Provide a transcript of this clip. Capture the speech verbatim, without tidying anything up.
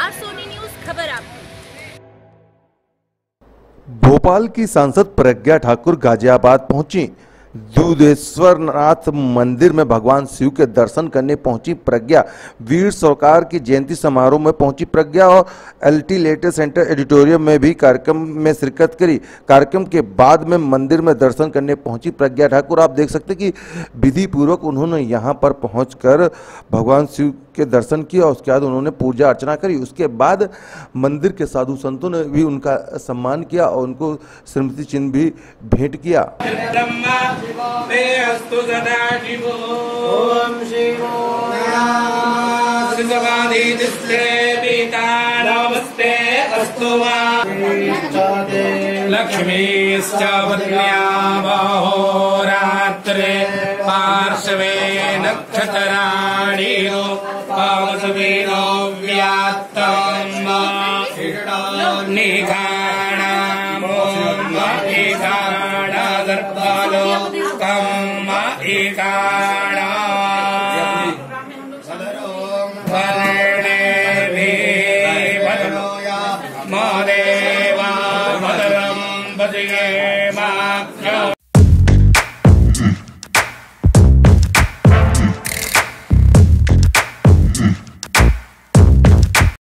Are Soni news खबर आपकी। भोपाल की सांसद प्रज्ञा ठाकुर गाजियाबाद पहुंची। दूधेश्वरनाथ मंदिर में भगवान शिव के दर्शन करने पहुंची प्रज्ञा। वीर सावरकर की जयंती समारोह में पहुंची प्रज्ञा और एलटी लेटर सेंटर एडिटोरियम में भी कार्यक्रम में शिरकत करी। कार्यक्रम के बाद में मंदिर में दर्शन करने पहुंची प्रज्ञा ठाकुर। आप देख सकते कि विधि पूर्वक उन्होंने यहां पर पहुंचकर भगवान शिव के दर्शन किए और उसके बाद उन्होंने पूजा अर्चना करी। उसके बाद मंदिर के साधु संतों ने भी उनका सम्मान किया और उनको स्मृति चिन्ह भी भेंट किया। लक्ष्मीश्च रात्रे पार्श्वे नक्षत्राणि पावसवेनो व्यात्तम् निघाणाम् एकाणा गर्भालो कम् एकाणा